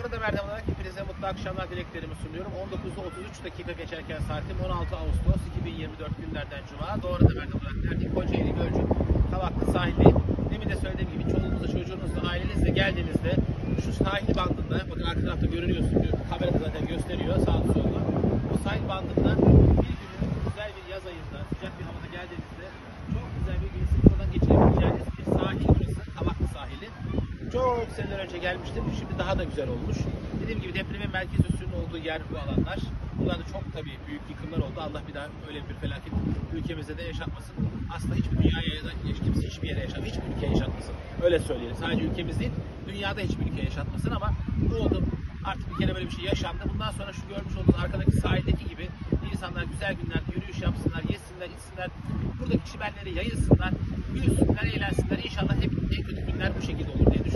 arada Erdem olarak hepinize mutlu akşamlar dileklerimi sunuyorum. 19'da 33 dakika geçerken saatim 16 Ağustos 2024 günlerden Cuma. Doğru da Erdem olarak nerede? Kocaeli Gölcük Kavaklı sahildeyim. Demin de söylediğim gibi çoluğunuzla, çocuğunuzla, ailenizle geldiğinizde şu sahil bandında, bakın arka tarafta görünüyorsun, kamerada zaten gösteriyor sağda solda. O sahil bandında bir günün güzel bir yaz ayında, sıcak bir havada geldiğinizde çok güzel bir gün sıkmadan geçirebileceğiniz bir sahil burası. Kavaklı sahili. Çok seneler önce gelmiştim. Şimdi daha da güzel olmuş. Dediğim gibi depremin merkez üssünün olduğu yer bu alanlar. Buralarda çok tabii büyük yıkımlar oldu. Allah bir daha öyle bir felaket ülkemizde de yaşatmasın. Aslında hiçbir dünyaya kimse hiçbir yere yaşatmasın. Hiçbir ülkeye yaşatmasın. Öyle söyleyelim. Sadece ülkemiz değil, dünyada hiçbir ülkeye yaşatmasın ama bu oldu. Artık bir kere böyle bir şey yaşandı. Bundan sonra şu görmüş olduğunuz arkadaki sahildeki gibi insanlar güzel günlerde yürüyüş yapsınlar, yesinler, içsinler. Buradaki çimenleri yayılsınlar, gülsünler, eğlensinler. İnşallah hep en kötü günler bu şekilde olur diye düşünüyorum.